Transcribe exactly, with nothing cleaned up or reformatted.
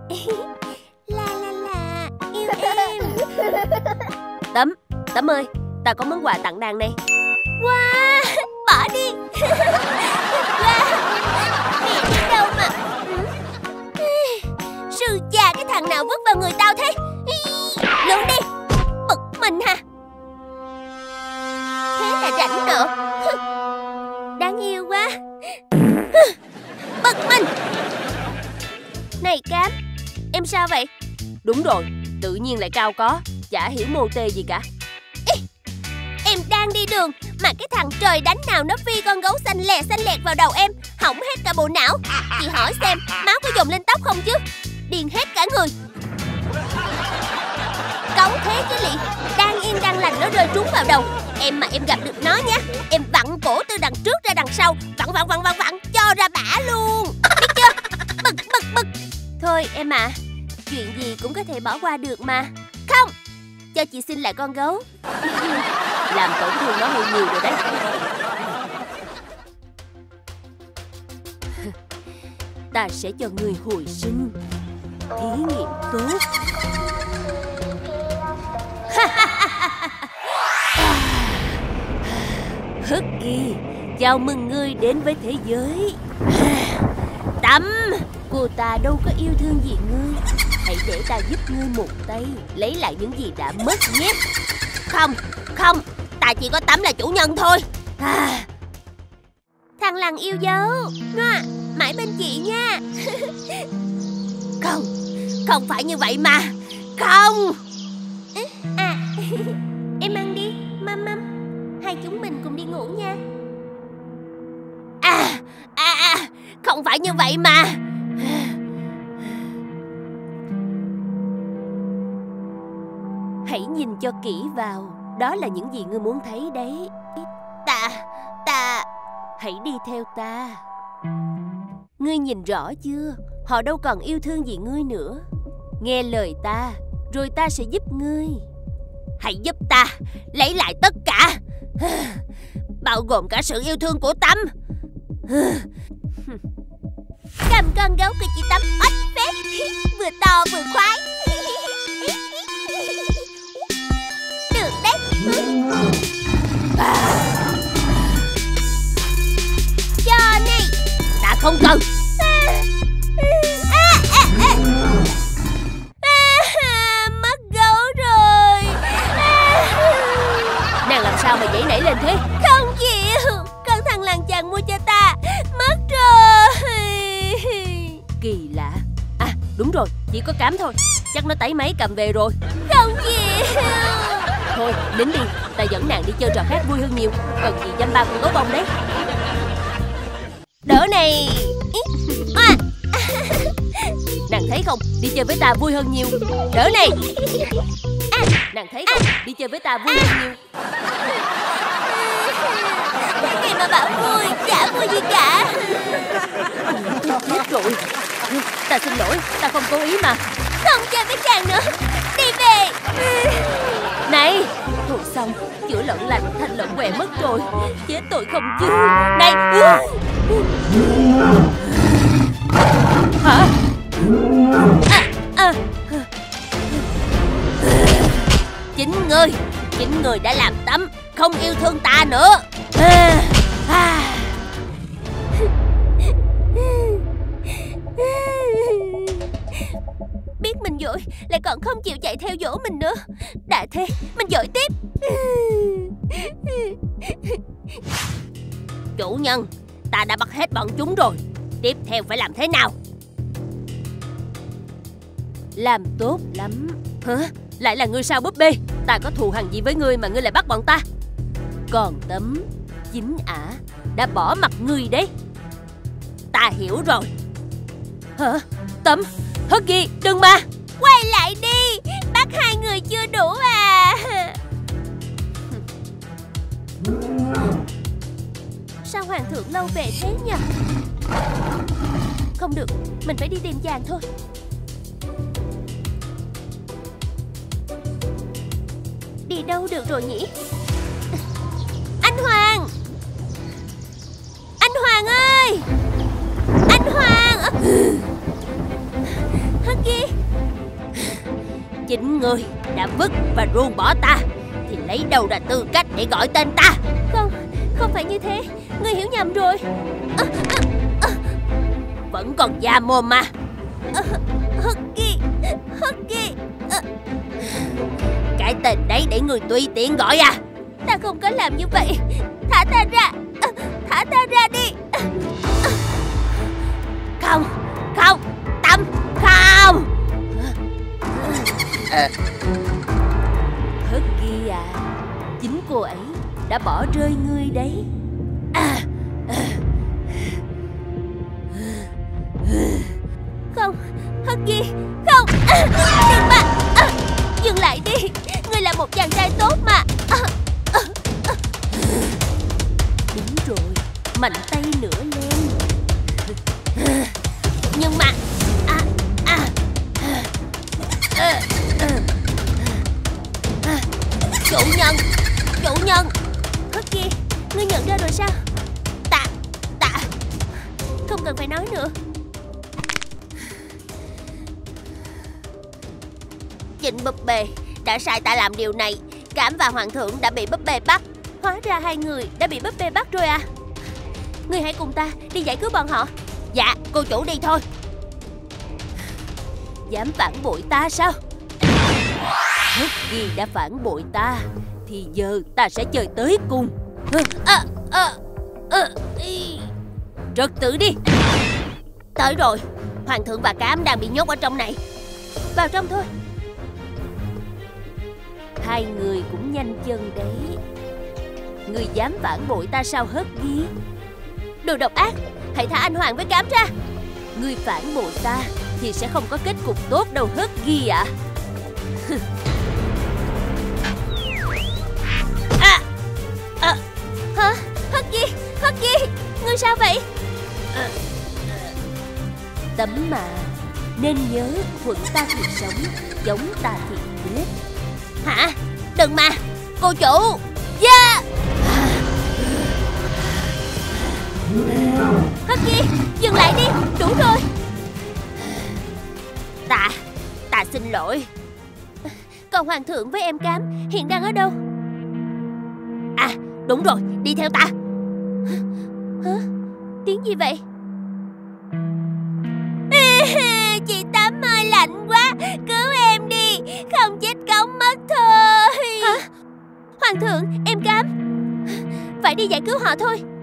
La la la, yêu em. Tấm, Tấm ơi, ta có món quà tặng nàng này. Wow, bỏ đi. Wow, mẹ đi đâu mà. Sư già, cái thằng nào vứt vào người tao thế? Luôn đi, bực mình hả? Thế là rảnh nợ. Đáng yêu quá. Bực mình. Này Cam, em sao vậy? Đúng rồi, tự nhiên lại cao có. Chả hiểu mô tê gì cả. Ê, em đang đi đường mà cái thằng trời đánh nào nó phi con gấu xanh lè xanh lẹt vào đầu em, hỏng hết cả bộ não. Chị hỏi xem máu có dồn lên tóc không chứ? Điên hết cả người. Cấu thế chứ lị. Đang yên đang lành nó rơi trúng vào đầu. Em mà em gặp được nó nhé, em vặn cổ từ đằng trước ra đằng sau, vặn vặn vặn vặn vặn cho ra bả luôn. Biết chưa? Bực bực bực. Thôi em à, chuyện gì cũng có thể bỏ qua được mà. Không, cho chị xin lại con gấu. Làm tổn thương nó hơi nhiều rồi đấy. Ta sẽ cho người hồi sinh. Thí nghiệm tốt. Huggy, chào mừng ngươi đến với thế giới. Tấm, cô ta đâu có yêu thương gì ngươi. Hãy để ta giúp ngươi một tay lấy lại những gì đã mất nhé. Không, không, ta chỉ có Tấm là chủ nhân thôi. À, thằng lằn yêu dấu, Ngoà, mãi bên chị nha. Không, không phải như vậy mà. Không. À, em ăn đi, măm măm. Hai chúng mình cùng đi ngủ nha. À, à, à, không phải như vậy mà. Hãy nhìn cho kỹ vào. Đó là những gì ngươi muốn thấy đấy. Ta, ta... Hãy đi theo ta. Ngươi nhìn rõ chưa? Họ đâu còn yêu thương gì ngươi nữa. Nghe lời ta, rồi ta sẽ giúp ngươi. Hãy giúp ta lấy lại tất cả, bao gồm cả sự yêu thương của Tấm. Cầm con gấu của chị Tấm ếch phép, vừa to vừa khoái. Được đấy. Cho này. Ta không cần. À, à, à, à. À, mất gấu rồi. À. Nàng làm sao mà dãy nảy lên thế? Không chịu, con thằng làng chàng mua cho ta mất rồi. Kỳ lạ. À đúng rồi, chỉ có cám thôi. Chắc nó tấy máy cầm về rồi. Không chịu. Thôi đến đi, ta dẫn nàng đi chơi trò khác vui hơn nhiều. Cần gì dăm ba con gấu bông đấy. Đỡ này. À. Nàng thấy không, đi chơi với ta vui hơn nhiều. Đỡ này. À. Nàng thấy không, à. đi chơi với ta vui à. hơn nhiều. Cái mà bảo vui, chả vui gì cả. Tôi chết rồi. Ta xin lỗi, ta không cố ý mà. Không chơi với chàng nữa, đi về. Này, thôi xong, chữa lợn lành thành lợn què mất rồi. Chết tôi không chứ. Này. Hả? À, à. Chính ngươi, chính ngươi đã làm Tấm không yêu thương ta nữa. À, à. Biết mình dỗi lại còn không chịu chạy theo dỗ mình nữa. Đã thế mình dỗi tiếp. Chủ nhân, ta đã bắt hết bọn chúng rồi. Tiếp theo phải làm thế nào? Làm tốt lắm. Hả? Lại là ngươi sao búp bê? Ta có thù hằn gì với ngươi mà ngươi lại bắt bọn ta? Còn Tấm, chính ả đã bỏ mặt ngươi đấy. Ta hiểu rồi. Hả? Tấm, Huggy, đừng mà. Quay lại đi, bắt hai người chưa đủ à. Sao hoàng thượng lâu về thế nhỉ? Không được, mình phải đi tìm chàng thôi. Đi đâu được rồi nhỉ? Anh Hoàng! Anh Hoàng ơi! Anh Hoàng! Huggy! Chính ngươi đã vứt và ruồng bỏ ta thì lấy đâu ra tư cách để gọi tên ta? Không, không phải như thế. Ngươi hiểu nhầm rồi. à, à, à. Vẫn còn da mồm mà. à, Huggy, Huggy. à. Cái tên đấy để người tùy tiện gọi à? Ta không có làm như vậy. Thả ta ra. à, Thả ta ra đi. à, à. Không, không, Tâm, không. Huggy à, chính cô ấy đã bỏ rơi ngươi đấy. À, à. Không, Huggy, không. à, Đừng mà. à, Dừng lại đi. Ngươi là một chàng trai tốt mà. à, à, à. Đúng rồi, mạnh tay nữa lên. Nhưng mà à, à, à, à, à. Chủ nhân, chủ nhân. Huggy, ngươi nhận ra rồi sao? Ta, ta không cần phải nói nữa. Chính búp bê đã sai ta làm điều này. Cảm và Hoàng thượng đã bị búp bê bắt. Hóa ra hai người đã bị búp bê bắt rồi à? Ngươi hãy cùng ta đi giải cứu bọn họ. Dạ, cô chủ đi thôi. Dám phản bội ta sao? Huggy đã phản bội ta thì giờ ta sẽ chơi tới cùng. à, à, à, ý. Trật tự đi. Tới rồi. Hoàng thượng và Cám đang bị nhốt ở trong này. Vào trong thôi. Hai người cũng nhanh chân đấy. Người dám phản bội ta sao Huggy? Đồ độc ác, hãy thả anh Hoàng với Cám ra. Người phản bội ta thì sẽ không có kết cục tốt đâu Huggy ạ. à. à, Hả? Huggy, Huggy, ngươi sao vậy? à, Tấm mà, nên nhớ thuận ta thì sống, giống ta thì chết. Hả? Đừng mà, cô chủ. Yeah. Huggy, dừng lại đi, đủ rồi. Ta, ta xin lỗi. Còn Hoàng thượng với em Cám hiện đang ở đâu? À, đúng rồi, đi theo ta. Hả? Tiếng gì vậy? Chị Tám ơi, lạnh quá, cứu em đi, không chết cống mất thôi. Hả? Hoàng thượng, em Cám, phải đi giải cứu họ thôi.